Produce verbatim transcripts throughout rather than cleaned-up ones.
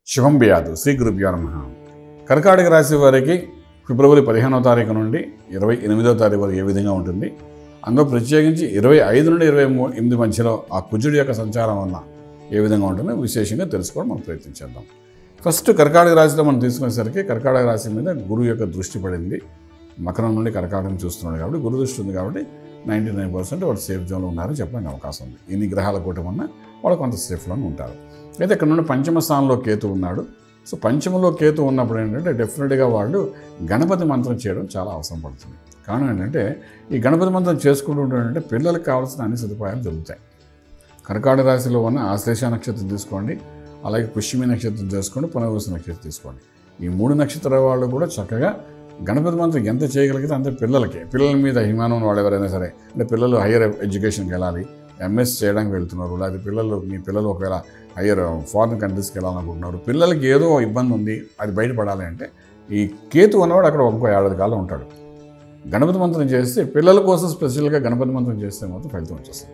శుభం వ్యాధు శ్రీ గురుభ్యో నమః. కర్కాటక రాశి వారికి ఫిబ్రవరి పదిహేనవ తారీఖు నుండి ఇరవై ఎనిమిదవ తారీఖు వరకు ఏ విధంగా ఉంటుంది, అందులో ప్రత్యేకించి ఇరవై ఐదు నుండి ఇరవై ఎనిమిది మధ్యలో ఆ కుజుడి యొక్క సంచారం వల్ల ఏ విధంగా ఉంటుందో విశేషంగా తెలుసుకోవడం మనం ప్రయత్నించేద్దాం. ఫస్ట్ కర్కాటక రాశిలో మనం తీసుకునేసరికి కర్కాటక రాశి మీద గురువు యొక్క దృష్టి పడింది. మకరం నుండి కర్కాటకం చూస్తున్నాడు కాబట్టి గురు దృష్టి ఉంది కాబట్టి నైంటీ నైన్ పర్సెంట్ వాళ్ళు సేఫ్ జోన్లో ఉన్నారని చెప్పడానికి అవకాశం ఉంది. ఇన్ని గ్రహాల కూటమి ఉన్నా వాళ్ళు కొంత సేఫ్లోనే ఉంటారు. అయితే ఇక్కడ నుండి పంచమ స్థానంలో కేతు ఉన్నాడు. సో పంచమలో కేతు ఉన్నప్పుడు ఏంటంటే డెఫినెట్గా వాళ్ళు గణపతి మంత్రం చేయడం చాలా అవసరం పడుతుంది. కారణం ఏంటంటే ఈ గణపతి మంత్రం చేసుకుంటూ ఉంటే పిల్లలకు కావాల్సిన అన్ని సదుపాయాలు జరుగుతాయి. కర్కాటక రాశిలో ఉన్న ఆశ్లేష నక్షత్రం తీసుకోండి, అలాగే పుష్యమి నక్షత్రం చేసుకోండి, పునర్వసు నక్షత్రం తీసుకోండి. ఈ మూడు నక్షత్రాల వాళ్ళు కూడా చక్కగా గణపతి మంత్రం ఎంత చేయగలిగితే అంత పిల్లలకి పిల్లల మీద అభిమానం వాళ్ళు ఎవరైనా సరే, అంటే పిల్లలు హయ్యర్ ఎడ్యుకేషన్కి వెళ్ళాలి, ఎంఎస్ చేయడానికి వెళ్తున్నారు, లేకపోతే పిల్లలు మీ పిల్లలు ఒకవేళ హయ్యర్ ఫారిన్ కంట్రీస్కి వెళ్ళాలనుకుంటున్నారు, పిల్లలకి ఏదో ఇబ్బంది ఉంది అది బయటపడాలి అంటే ఈ కేతు ఉన్నవాడు అక్కడ ఇంకో ఏడాది కాలం ఉంటాడు. గణపతి మంత్రం చేస్తే పిల్లల కోసం స్పెషల్గా గణపతి మంత్రం చేస్తే మాత్రం ఫలితం వచ్చేస్తుంది.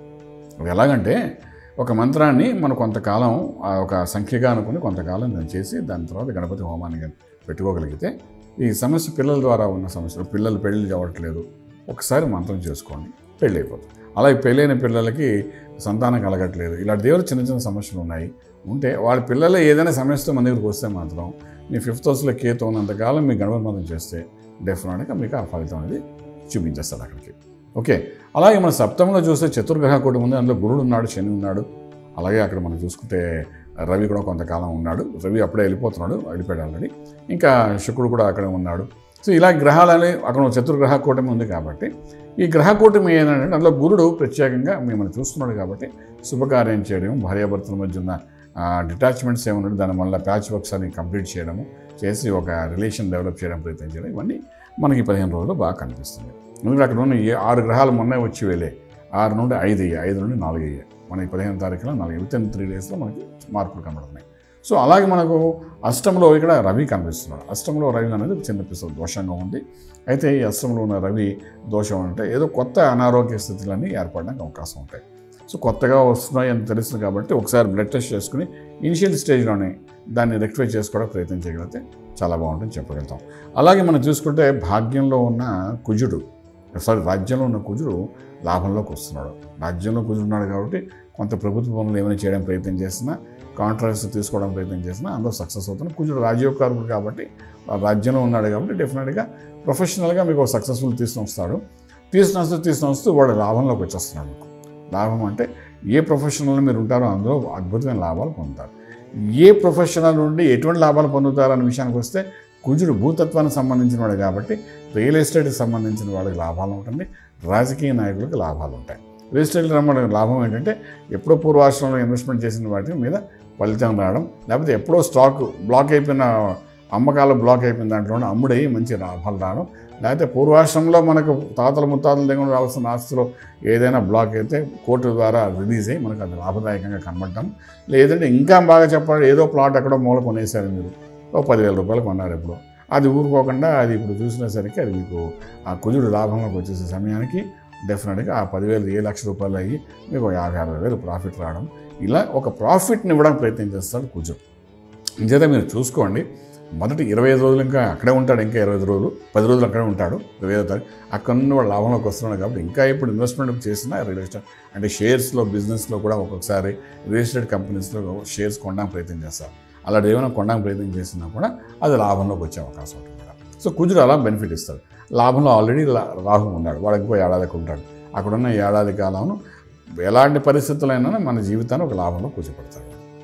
అది ఎలాగంటే ఒక మంత్రాన్ని మనం కొంతకాలం ఒక సంఖ్యగా అనుకుని కొంతకాలం దాన్ని చేసి దాని తర్వాత గణపతి హోమాన్ని పెట్టుకోగలిగితే ఈ సమస్య పిల్లల ద్వారా ఉన్న సమస్యలు, పిల్లలు పెళ్ళి అవ్వట్లేదు, ఒకసారి మంత్రం చేసుకోండి, పెళ్ళి అయిపోతుంది. అలాగే పెళ్ళైన పిల్లలకి సంతానం కలగట్లేదు, ఇలాంటి దేవుడు చిన్న చిన్న సమస్యలు ఉన్నాయి ఉంటే వాళ్ళ పిల్లలు ఏదైనా సమస్యతో మన దగ్గరికి వస్తే మాత్రం మీ ఫిఫ్త్ హౌస్లో కేతు ఉన్నంతకాలం మీ గణపతి మంత్రం చేస్తే డెఫినెట్గా మీకు ఆ ఫలితం అనేది చూపించేస్తారు అక్కడికి. ఓకే, అలాగే మన సప్తమంలో చూస్తే చతుర్గ్రహ కూటమి ఉంది. అందులో గురుడు ఉన్నాడు, శని ఉన్నాడు, అలాగే అక్కడ మనం చూసుకుంటే రవి కూడా కొంతకాలం ఉన్నాడు. రవి అప్పుడే వెళ్ళిపోతున్నాడు, వెళ్ళిపోయాడు ఆల్రెడీ. ఇంకా శుక్రుడు కూడా అక్కడే ఉన్నాడు. సో ఇలా గ్రహాలని అక్కడ చతుర్గ్రహ కూటమి ఉంది కాబట్టి ఈ గ్రహ కూటమి ఏంటంటే అందులో గురుడు ప్రత్యేకంగా మిమ్మల్ని చూస్తున్నాడు కాబట్టి శుభకార్యం చేయడం, భార్యాభర్తల మధ్య ఉన్న డిటాచ్మెంట్స్ ఏమన్నాడు దాని వల్ల ప్యాచ్ వర్క్స్ అని కంప్లీట్ చేయడము, చేసి ఒక రిలేషన్ డెవలప్ చేయడం ప్రయత్నం చేయడం, ఇవన్నీ మనకి పదిహేను రోజులు బాగా కనిపిస్తుంది. ఎందుకంటే అక్కడ ఉన్న ఏ ఆరు గ్రహాలు మొన్నే వచ్చి వెళ్ళే ఆరు నుండి ఐదు అయ్యాయి, ఐదు నుండి నాలుగు అయ్యాయి. మనకి పదిహేను తారీఖులో నాలుగు విత్ ఇన్ త్రీ డేస్లో మనకి మార్పులు కనబడుతున్నాయి. సో అలాగే మనకు అష్టంలో ఇక్కడ రవి కనిపిస్తున్నాడు. అష్టంలో రవి అనేది చిన్న పిసలు దోషంగా ఉంది. అయితే ఈ అష్టంలో ఉన్న రవి దోషం అంటే ఏదో కొత్త అనారోగ్య స్థితులన్నీ ఏర్పడడానికి అవకాశం ఉంటాయి. సో కొత్తగా వస్తున్నాయి అని తెలుస్తుంది కాబట్టి ఒకసారి బ్లడ్ టెస్ట్ చేసుకుని ఇనిషియల్ స్టేజ్లోనే దాన్ని రెక్టిఫై చేసుకోవడానికి ప్రయత్నం చేయగలిగితే చాలా బాగుంటుంది చెప్పగలుగుతాం. అలాగే మనం చూసుకుంటే భాగ్యంలో ఉన్న కుజుడు సారీ రాజ్యంలో ఉన్న కుజుడు లాభంలోకి వస్తున్నాడు. రాజ్యంలో కుజుడు ఉన్నాడు కాబట్టి కొంత ప్రభుత్వ పనులు ఏమైనా చేయడానికి ప్రయత్నం చేసినా, కాంట్రాక్ట్స్ తీసుకోవడానికి ప్రయత్నం చేసినా అందులో సక్సెస్ అవుతున్నాడు. కుజుడు రాజ్యోకారకుడు కాబట్టి రాజ్యంలో ఉన్నాడు కాబట్టి డెఫినెట్గా ప్రొఫెషనల్గా మీకు ఒక సక్సెస్ఫుల్ తీసుకుని వస్తాడు. తీసుకుని వస్తూ తీసుకుని వస్తూ వాడు లాభంలోకి వచ్చేస్తున్నాడు. లాభం అంటే ఏ ప్రొఫెషనల్ మీరు ఉంటారో అందులో అద్భుతమైన లాభాలు పొందుతారు. ఏ ప్రొఫెషనల్ నుండి ఎటువంటి లాభాలు పొందుతారు అనే విషయానికి వస్తే కుజుడు భూతత్వానికి సంబంధించిన వాడు కాబట్టి రియల్ ఎస్టేట్కి సంబంధించిన వాళ్ళకి లాభాలు ఉంటుంది, రాజకీయ నాయకులకు లాభాలు ఉంటాయి. రియల్ ఎస్టేట్ రమ్మడం లాభం ఏంటంటే ఎప్పుడో పూర్వాశ్రమంలో ఇన్వెస్ట్మెంట్ చేసిన వాటి మీద ఫలితం రావడం, లేకపోతే ఎప్పుడో స్టాక్ బ్లాక్ అయిపోయిన అమ్మకాలు బ్లాక్ అయిపోయిన దాంట్లో అమ్ముడయ్యి మంచి లాభాలు రావడం, లేకపోతే పూర్వాశ్రమంలో మనకు తాతల ముత్తాతల దగ్గర రావాల్సిన ఆస్తులు ఏదైనా బ్లాక్ అయితే కోర్టు ద్వారా రిలీజ్ అయ్యి మనకు అది లాభదాయకంగా కనబడటం, లేదంటే ఇంకా బాగా చెప్పాలి ఏదో ప్లాట్ ఎక్కడో మూల కొనేసారు మీరు ఓ పదివేల రూపాయలు కొన్నారు ఎప్పుడు, అది ఊరుకోకుండా అది ఇప్పుడు చూసినసరికి అది మీకు ఆ కుజుడు లాభంలోకి వచ్చేసే సమయానికి డెఫినెట్గా ఆ పదివేలు ఏ లక్ష రూపాయలు అయ్యి మీకు యాభై అరవై వేలు ప్రాఫిట్ రావడం, ఇలా ఒక ప్రాఫిట్ని ఇవ్వడానికి ప్రయత్నం చేస్తాడు కుజుడు. ఇంచేత మీరు చూసుకోండి, మొదటి ఇరవై ఐదు రోజులు ఇంకా అక్కడే ఉంటాడు, ఇంకా ఇరవై ఐదు రోజులు పది రోజులు అక్కడే ఉంటాడు. ఇరవై ఐదో తారీఖు అక్కడ నుండి వాడు లాభంలోకి వస్తున్నాడు కాబట్టి ఇంకా ఇప్పుడు ఇన్వెస్ట్మెంట్ చేసిన రియల్ ఎస్టేట్ అంటే షేర్స్లో బిజినెస్లో కూడా ఒక్కొక్కసారి రియల్ ఎస్టేట్ కంపెనీస్లో షేర్స్ కొనడానికి ప్రయత్నం చేస్తారు. అలా ఏమైనా కొనడానికి ప్రయత్నం చేసినా కూడా అది లాభంలోకి వచ్చే అవకాశం ఉంటుంది. సో కుజుడు అలా బెనిఫిట్ ఇస్తాడు. లాభంలో ఆల్రెడీ రాహు ఉన్నాడు, వాడికి పోయి ఏడాదికి ఉంటాడు. అక్కడున్న ఏడాది కాలంలో ఎలాంటి పరిస్థితులైనా మన జీవితాన్ని ఒక లాభంలో కూర్చోపెడతాడు.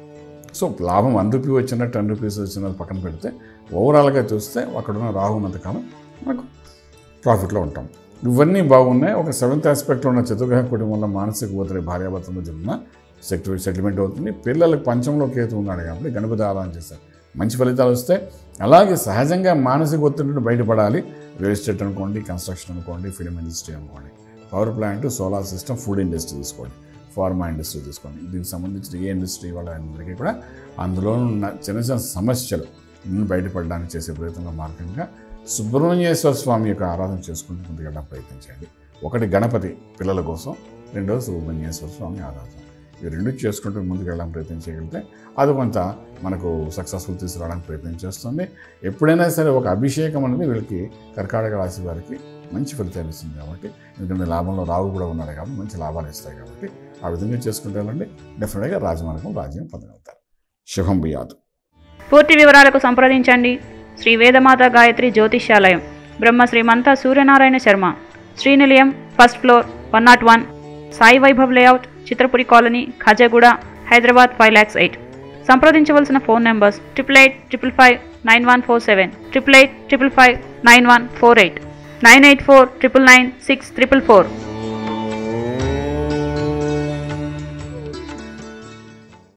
సో లాభం వన్ రూపీ వచ్చిన టెన్ రూపీస్ వచ్చిన పక్కన పెడితే ఓవరాల్గా చూస్తే అక్కడున్న రాహు ఉన్నంతకాలం మనకు ప్రాఫిట్లో ఉంటాం. ఇవన్నీ బాగున్నాయి. ఒక సెవెంత్ ఆస్పెక్ట్లో ఉన్న చతుర్గ్రహ కుటుంబంలో మానసిక ఒత్తిడి భార్యాభర్తల మధ్య ఉన్న సెక్టర్ సెటిల్మెంట్ అవుతుంది. పిల్లలకు పంచంలో కేతు ఉన్నాడు కాబట్టి గణపతి ఆరాధన చేస్తారు, మంచి ఫలితాలు వస్తాయి. అలాగే సహజంగా మానసిక ఒత్తిడి నుండి బయటపడాలి. రియల్ ఎస్టేట్ అనుకోండి, కన్స్ట్రక్షన్ అనుకోండి, ఫిలిం ఇండస్ట్రీ అనుకోండి, power plant, solar system, food industry తీసుకోండి, ఫార్మా ఇండస్ట్రీ తీసుకోండి, దీనికి సంబంధించిన ఏ ఇండస్ట్రీ వాళ్ళందరికీ కూడా అందులో ఉన్న చిన్న చిన్న సమస్యలు నుండి బయటపడడానికి చేసే ప్రయత్నంలో మార్గంగా సుబ్రహ్మణ్యేశ్వర స్వామి యొక్క ఆరాధన చేసుకుంటూ ముందుకెళ్ళడానికి ప్రయత్నించండి. ఒకటి గణపతి పిల్లల కోసం, రెండోది సుబ్రహ్మణ్యేశ్వర స్వామి ఆరాధన. ఈ రెండు చేసుకుంటూ ముందుకు వెళ్ళడానికి ప్రయత్నం చేయగలిగితే అది కొంత మనకు సక్సెస్ఫుల్ తీసుకురావడానికి ప్రయత్నం చేస్తుంది. ఎప్పుడైనా సరే ఒక అభిషేకం అనేది వీళ్ళకి కర్కాటక రాశి వారికి మంచి ఫలితాలు ఇస్తుంది. కాబట్టి ఎందుకంటే లాభంలో రావు కూడా ఉన్నాడు కాబట్టి మంచి లాభాలు ఇస్తాయి. కాబట్టి ఆ విధంగా చేసుకుంటే వెళ్ళండి, డెఫినెట్గా రాజమార్గం రాజ్యం పొందగలుగుతారు. శుభం బియాదు. పూర్తి వివరాలకు సంప్రదించండి Shri Vedamata Gayatri Jyotishyalayam, Brahmashri Mantha Suryanarayana Sharma, Srinilayam, first floor, one nought one, Sai Vaibhav layout, Chitrapuri colony, Khajaguda, Hyderabad five lakhs eight. సంప్రదించవలసిన phone numbers triple eight triple five nine one four seven, triple eight triple five nine one four eight, nine eight four triple nine six triple four.